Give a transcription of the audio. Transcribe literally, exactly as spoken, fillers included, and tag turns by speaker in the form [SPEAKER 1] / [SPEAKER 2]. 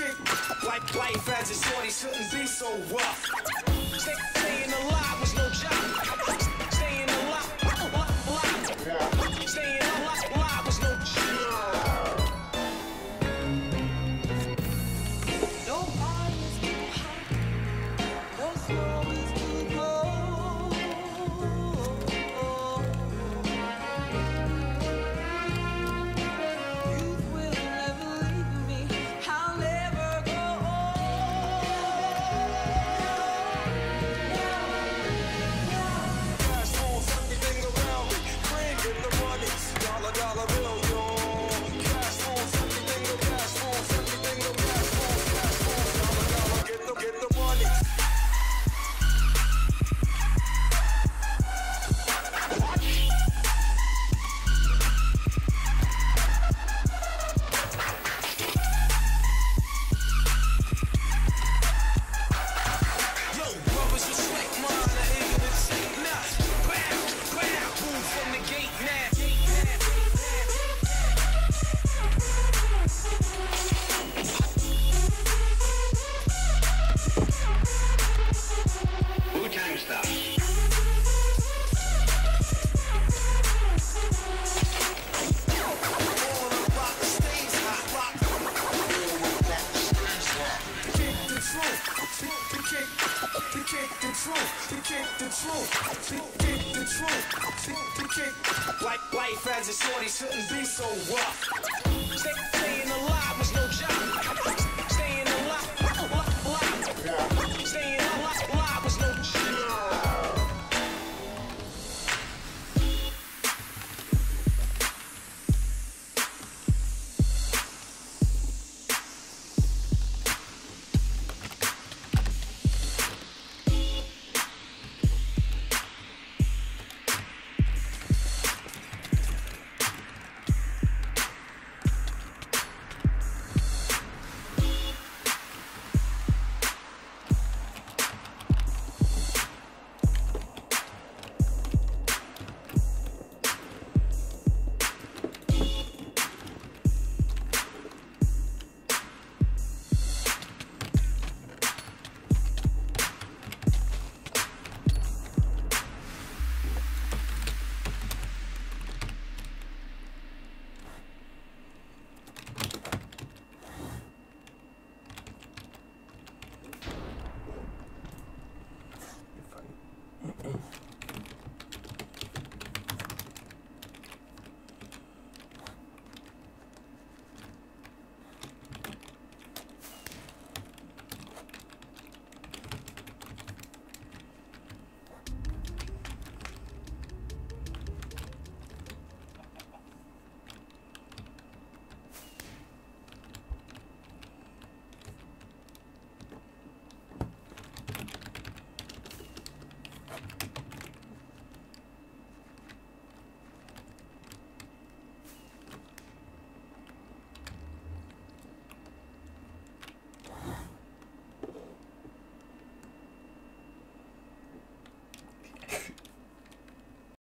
[SPEAKER 1] kick. Like life as a shorty shouldn't be so rough. Stay, staying alive was no job. Staying alive, alive. Staying alive, alive was no job. No heart is too hot. No smoke is too cold. Youth will never leave me. I'll never go old. Cash rules everything around me. Bringing the money. Dollar, dollar bill, yo. Cash rules everything. Cash rules everything. Cash rules, cash rules. Dollar, dollar, get the, get the money. Yo, brothers who slick mine, I hear you in sick now. Bam, bam, move from the gate now.
[SPEAKER 2] Wu-Tang style.
[SPEAKER 1] All the rock stays hot. Rock. Kick the truth. The kick. The kick the truth. The kick the truth. The kick the truth. The kick. Like life as a shorty shouldn't be so rough. Stay, staying alive was no